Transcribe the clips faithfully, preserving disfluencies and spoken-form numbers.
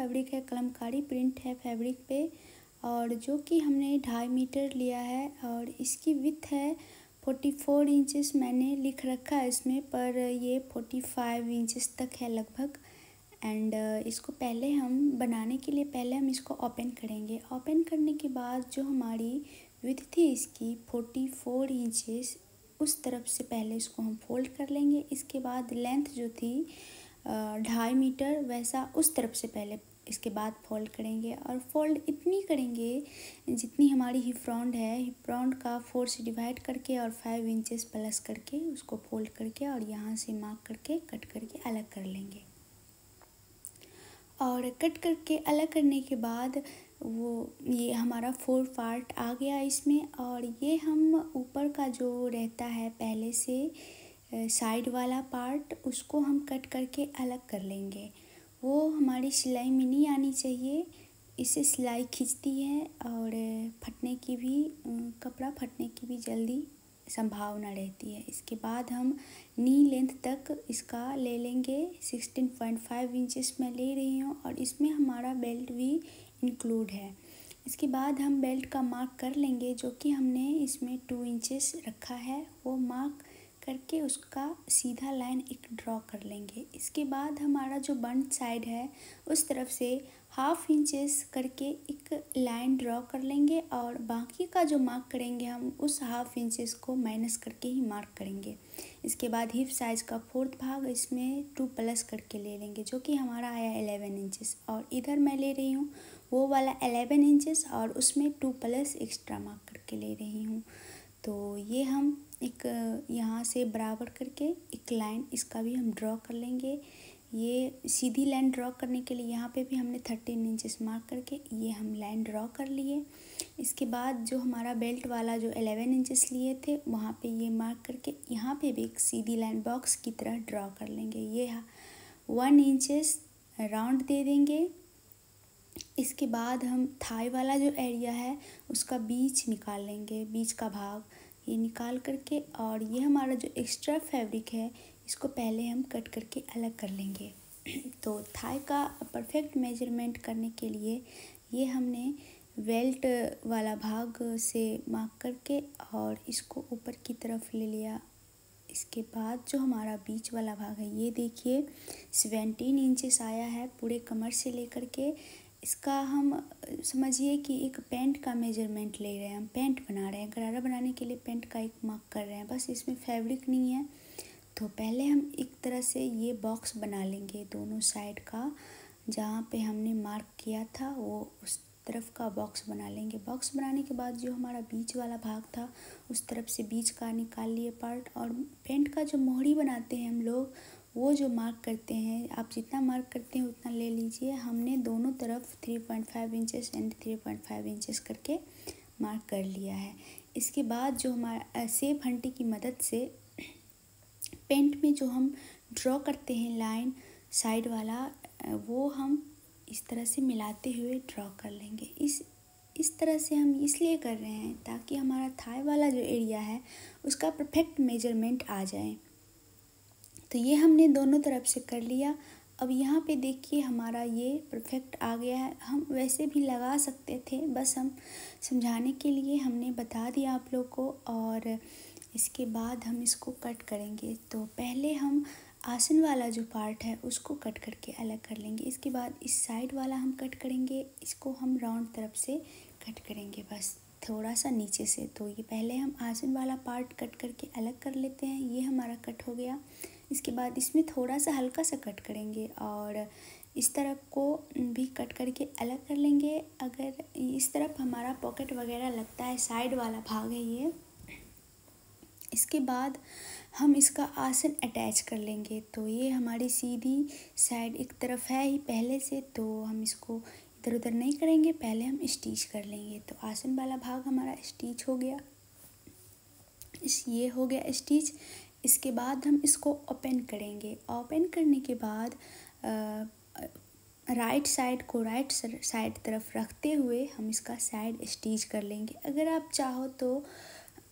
Fabric है, Kalamkari print है fabric पे, और जो कि हमने ढाई मीटर लिया है और इसकी विड्थ है फोर्टी फोर इंचेस मैंने लिख रखा है इसमें, पर ये फोर्टी फाइव इंचेस तक है लगभग। एंड इसको पहले हम बनाने के लिए पहले हम इसको ओपन करेंगे। ओपन करने के बाद जो हमारी विड्थ थी इसकी फोर्टी फोर इंचेस, उस तरफ से पहले इसको हम फोल्ड कर लेंगे। इसके बाद लेंथ जो थी ढाई मीटर वैसा उस तरफ से पहले इसके बाद फोल्ड करेंगे, और फोल्ड इतनी करेंगे जितनी हमारी हिप राउंड है, हिप राउंड का फोर से डिवाइड करके और फाइव इंचेस प्लस करके उसको फोल्ड करके और यहाँ से मार्क करके कट करके अलग कर लेंगे। और कट करके अलग करने के बाद वो ये हमारा फोर पार्ट आ गया इसमें, और ये हम ऊपर का जो रहता है पहले से साइड वाला पार्ट उसको हम कट करके अलग कर लेंगे। वो हमारी सिलाई में नहीं आनी चाहिए, इससे सिलाई खिंचती है और फटने की भी कपड़ा फटने की भी जल्दी संभावना रहती है। इसके बाद हम नी लेंथ तक इसका ले लेंगे, सिक्सटीन पॉइंट फाइव इंचेस मैं ले रही हूँ, और इसमें हमारा बेल्ट भी इंक्लूड है। इसके बाद हम बेल्ट का मार्क कर लेंगे, जो कि हमने इसमें टू इंचेस रखा है, वो मार्क करके उसका सीधा लाइन एक ड्रॉ कर लेंगे। इसके बाद हमारा जो बंट साइड है उस तरफ से हाफ इंचेस करके एक लाइन ड्रॉ कर लेंगे, और बाकी का जो मार्क करेंगे हम उस हाफ इंचेस को माइनस करके ही मार्क करेंगे। इसके बाद हिप साइज़ का फोर्थ भाग इसमें टू प्लस करके ले लेंगे, जो कि हमारा आया एलेवन इंचेस, और इधर मैं ले रही हूँ वो वाला एलेवन इंचेस और उसमें टू प्लस एक्स्ट्रा मार्क करके ले रही हूँ। तो ये हम एक यहाँ से बराबर करके एक लाइन इसका भी हम ड्रॉ कर लेंगे। ये सीधी लाइन ड्रॉ करने के लिए यहाँ पे भी हमने थर्टीन इंचेस मार्क करके ये हम लाइन ड्रॉ कर लिए। इसके बाद जो हमारा बेल्ट वाला जो एलेवन इंचेस लिए थे वहाँ पे ये मार्क करके यहाँ पे भी एक सीधी लाइन बॉक्स की तरह ड्रॉ कर लेंगे। ये वन इंचेस राउंड दे देंगे। इसके बाद हम थाई वाला जो एरिया है उसका बीच निकाल लेंगे, बीच का भाग ये निकाल करके, और ये हमारा जो एक्स्ट्रा फैब्रिक है इसको पहले हम कट करके अलग कर लेंगे। तो थाई का परफेक्ट मेजरमेंट करने के लिए ये हमने बेल्ट वाला भाग से मार्क करके और इसको ऊपर की तरफ ले लिया। इसके बाद जो हमारा बीच वाला भाग है ये देखिए सेवेंटीन इंचेस आया है पूरे कमर से लेकर के। इसका हम समझिए कि एक पैंट का मेजरमेंट ले रहे हैं, हम पैंट बना रहे हैं, गरारा बनाने के लिए पैंट का एक मार्क कर रहे हैं, बस इसमें फैब्रिक नहीं है। तो पहले हम एक तरह से ये बॉक्स बना लेंगे दोनों साइड का, जहाँ पे हमने मार्क किया था वो उस तरफ का बॉक्स बना लेंगे। बॉक्स बनाने के बाद जो हमारा बीच वाला भाग था उस तरफ से बीच का निकाल लिए पार्ट, और पैंट का जो मोहरी बनाते हैं हम लोग वो जो मार्क करते हैं, आप जितना मार्क करते हैं उतना ले लीजिए। हमने दोनों तरफ three point five inches and three point five inches करके मार्क कर लिया है। इसके बाद जो हमारा सेब हंटी की मदद से पेंट में जो हम ड्रॉ करते हैं लाइन साइड वाला, वो हम इस तरह से मिलाते हुए ड्रॉ कर लेंगे। इस इस तरह से हम इसलिए कर रहे हैं ताकि हमारा थाई वाला जो एरिया है उसका परफेक्ट मेजरमेंट आ जाए। तो ये हमने दोनों तरफ से कर लिया। अब यहाँ पे देखिए हमारा ये परफेक्ट आ गया है। हम वैसे भी लगा सकते थे, बस हम समझाने के लिए हमने बता दिया आप लोग को। और इसके बाद हम इसको कट करेंगे। तो पहले हम आसन वाला जो पार्ट है उसको कट करके अलग कर लेंगे। इसके बाद इस साइड वाला हम कट करेंगे, इसको हम राउंड तरफ से कट करेंगे बस थोड़ा सा नीचे से। तो ये पहले हम आसन वाला पार्ट कट करके अलग कर लेते हैं, ये हमारा कट हो गया। इसके बाद इसमें थोड़ा सा हल्का सा कट करेंगे और इस तरफ को भी कट करके अलग कर लेंगे। अगर इस तरफ हमारा पॉकेट वगैरह लगता है, साइड वाला भाग है ये। इसके बाद हम इसका आसन अटैच कर लेंगे। तो ये हमारी सीधी साइड एक तरफ है ही पहले से, तो हम इसको इधर उधर नहीं करेंगे, पहले हम स्टिच कर लेंगे। तो आसन वाला भाग हमारा स्टिच हो गया, इस ये हो गया स्टिच। इसके बाद हम इसको ओपन करेंगे। ओपन करने के बाद राइट साइड को राइट साइड तरफ रखते हुए हम इसका साइड स्टिच कर लेंगे। अगर आप चाहो तो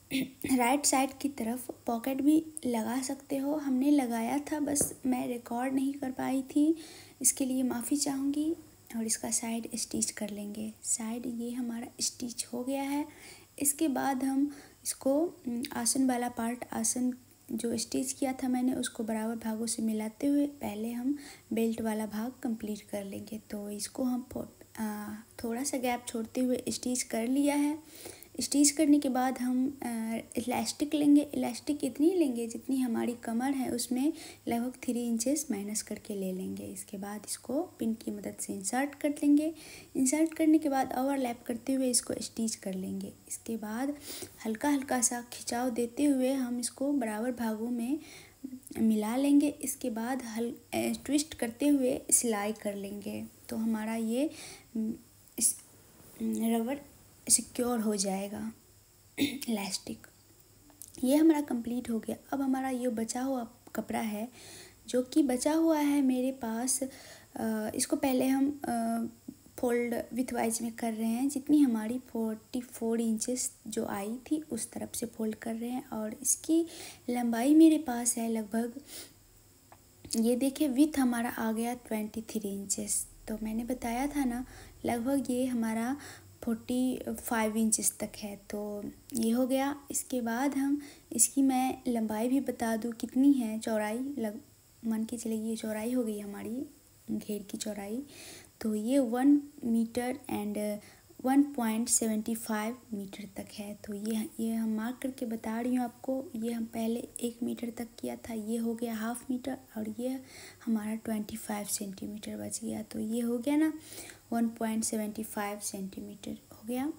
राइट साइड की तरफ पॉकेट भी लगा सकते हो। हमने लगाया था, बस मैं रिकॉर्ड नहीं कर पाई थी, इसके लिए माफ़ी चाहूँगी। और इसका साइड स्टिच कर लेंगे। साइड ये हमारा स्टिच हो गया है। इसके बाद हम इसको आसन वाला पार्ट, आसन जो स्टिच किया था मैंने, उसको बराबर भागों से मिलाते हुए पहले हम बेल्ट वाला भाग कंप्लीट कर लेंगे। तो इसको हम आ, थोड़ा सा गैप छोड़ते हुए स्टिच कर लिया है। स्टिच करने के बाद हम इलास्टिक लेंगे। इलास्टिक इतनी लेंगे जितनी हमारी कमर है, उसमें लगभग थ्री इंचेस माइनस करके ले लेंगे। इसके बाद इसको पिन की मदद से इंसर्ट कर लेंगे। इंसर्ट करने के बाद ओवरलैप करते हुए इसको स्टिच कर लेंगे। इसके बाद हल्का हल्का सा खिंचाव देते हुए हम इसको बराबर भागों में मिला लेंगे। इसके बाद हल ट्विस्ट करते हुए सिलाई कर लेंगे। तो हमारा ये इस रबर सिक्योर हो जाएगा इलास्टिक। ये हमारा कंप्लीट हो गया। अब हमारा ये बचा हुआ कपड़ा है, जो कि बचा हुआ है मेरे पास, इसको पहले हम फोल्ड विथ वाइज में कर रहे हैं। जितनी हमारी फोर्टी फोर इंचेस जो आई थी उस तरफ से फोल्ड कर रहे हैं। और इसकी लंबाई मेरे पास है लगभग, ये देखिए, विथ हमारा आ गया ट्वेंटी थ्री इंचेस। तो मैंने बताया था ना, लगभग ये हमारा फोर्टी फाइव इंचेस तक है। तो ये हो गया। इसके बाद हम इसकी मैं लंबाई भी बता दूँ कितनी है, चौड़ाई लग मान के चलिए, ये चौड़ाई हो गई हमारी घेर की चौड़ाई। तो ये one metre and one point seventy five metre तक है। तो ये ये हम मार्क करके बता रही हूँ आपको। ये हम पहले एक मीटर तक किया था, ये हो गया हाफ मीटर, और ये हमारा ट्वेंटी फाइव सेंटीमीटर बच गया। तो ये हो गया ना, one point seventy five centimetre हो गया।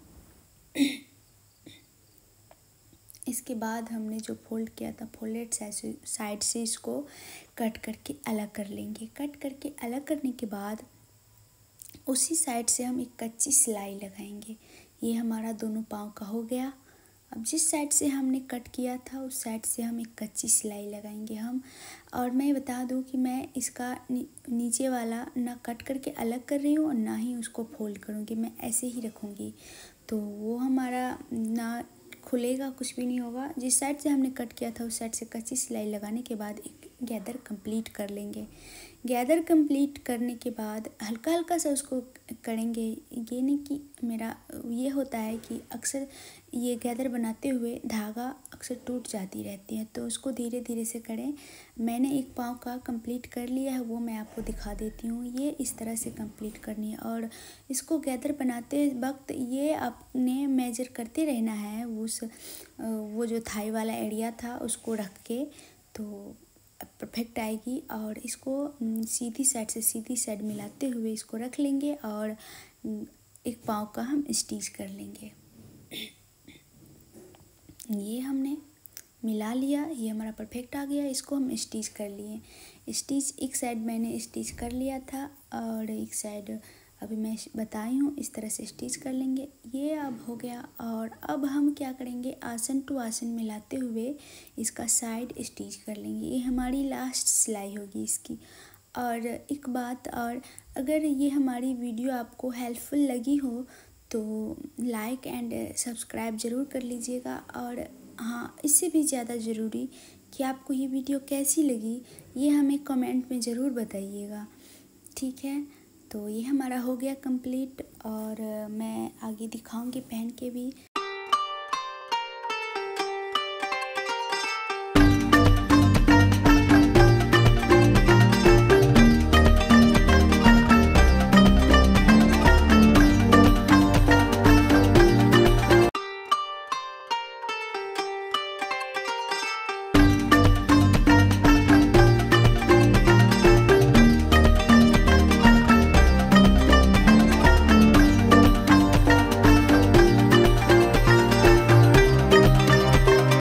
इसके बाद हमने जो फोल्ड किया था, फोल्डेड साइड से इसको कट करके अलग कर लेंगे। कट करके अलग करने के बाद उसी साइड से हम एक कच्ची सिलाई लगाएंगे। ये हमारा दोनों पाँव का हो गया। अब जिस साइड से हमने कट किया था उस साइड से हम एक कच्ची सिलाई लगाएंगे हम। और मैं बता दूं कि मैं इसका नी, नीचे वाला ना कट करके अलग कर रही हूँ और ना ही उसको फोल्ड करूँगी, मैं ऐसे ही रखूँगी। तो वो हमारा ना खुलेगा, कुछ भी नहीं होगा। जिस साइड से हमने कट किया था उस साइड से कच्ची सिलाई लगाने के बाद एक गैदर कंप्लीट कर लेंगे। गैदर कंप्लीट करने के बाद हल्का हल्का सा उसको करेंगे। ये नहीं कि मेरा ये होता है कि अक्सर ये गैदर बनाते हुए धागा अक्सर टूट जाती रहती है, तो उसको धीरे धीरे से करें। मैंने एक पाँव का कंप्लीट कर लिया है, वो मैं आपको दिखा देती हूँ। ये इस तरह से कंप्लीट करनी है। और इसको गैदर बनाते वक्त ये आपने मेजर करते रहना है, उस वो जो थाई वाला एरिया था उसको रख के, तो परफेक्ट आएगी। और इसको सीधी साइड से सीधी साइड मिलाते हुए इसको रख लेंगे और एक पाँव का हम स्टिच कर लेंगे। ये हमने मिला लिया, ये हमारा परफेक्ट आ गया। इसको हम स्टिच कर लिए। स्टिच एक साइड मैंने स्टिच कर लिया था और एक साइड अभी मैं बताई हूँ, इस तरह से स्टिच कर लेंगे। ये अब हो गया। और अब हम क्या करेंगे, आसन टू आसन मिलाते हुए इसका साइड स्टिच कर लेंगे। ये हमारी लास्ट सिलाई होगी इसकी। और एक बात और, अगर ये हमारी वीडियो आपको हेल्पफुल लगी हो तो लाइक एंड सब्सक्राइब ज़रूर कर लीजिएगा। और हाँ, इससे भी ज़्यादा ज़रूरी कि आपको ये वीडियो कैसी लगी ये हमें कमेंट में ज़रूर बताइएगा, ठीक है। तो ये हमारा हो गया कंप्लीट और मैं आगे दिखाऊंगी पहन के भी।